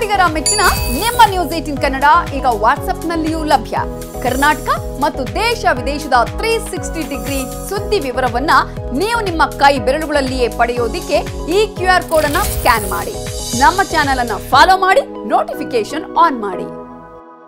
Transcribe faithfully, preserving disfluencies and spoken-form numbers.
ಕನ್ನಡಿಗರ ಮೆಚ್ಚಿನ ನಿಮ್ಮ ನ್ಯೂಸ್ ಏಟೀನ್ ಕನ್ನಡ ಈಗ ವಾಟ್ಸ್ಆಪ್ನಲ್ಲಿಯೂ ಲಭ್ಯ. ಕರ್ನಾಟಕ ಮತ್ತು ದೇಶ ವಿದೇಶದ ತ್ರೀ ಸಿಕ್ಸ್ಟಿ ಡಿಗ್ರಿ ಸುದ್ದಿ ವಿವರವನ್ನ ನೀವು ನಿಮ್ಮ ಕೈ ಬೆರಳುಗಳಲ್ಲಿಯೇ ಪಡೆಯೋದಿಕ್ಕೆ ಈ ಕ್ಯೂ ಆರ್ ಕೋಡ್ ಅನ್ನ ಸ್ಕ್ಯಾನ್ ಮಾಡಿ. ನಮ್ಮ ಚಾನೆಲ್ ಅನ್ನ ಫಾಲೋ ಮಾಡಿ, ನೋಟಿಫಿಕೇಶನ್ ಆನ್ ಮಾಡಿ.